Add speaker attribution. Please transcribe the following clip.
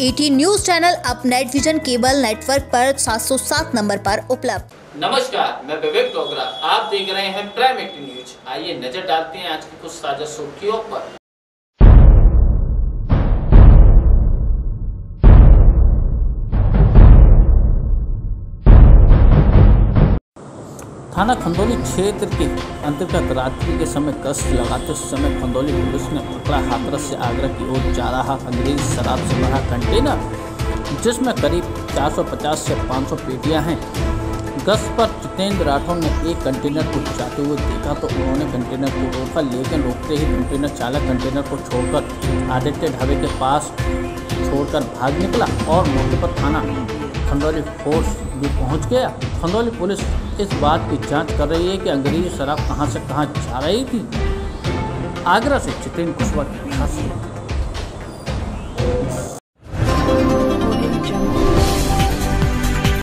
Speaker 1: ET news channel अब net vision cable network पर 707 number पर उपलब्ध।
Speaker 2: नमस्कार, मैं विवेक डोगरा। आप देख रहे हैं प्राइम ET न्यूज। आइए नजर डालते हैं आज की कुछ ताजा सुर्खियों पर। थाना खंदौली क्षेत्र के अंतर्गत रात्रि के समय गश्त लगाते समय खंदौली पुलिस ने पकड़ा हाथरस से आगरा की ओर जा रहा अंग्रेजी शराब से भरा कंटेनर, जिसमें करीब 450 से 500 पेटियां हैं। गश्त पर जितेंद्र राठौर ने एक कंटेनर को जाते हुए देखा तो उन्होंने कंटेनर को रोका, लेकिन रोकते ही कंटेनर चालक कंटेनर को छोड़कर आदित्य ढाबे के पास छोड़कर भाग निकला और मौके पर थाना खंदौली फोर्स भी पहुंच गया। खंदौली पुलिस इस बात की जांच कर रही है कि अंग्रेजी शराब कहां से कहां जा रही थी। आगरा से जितेंद्र कुशवाहा की खास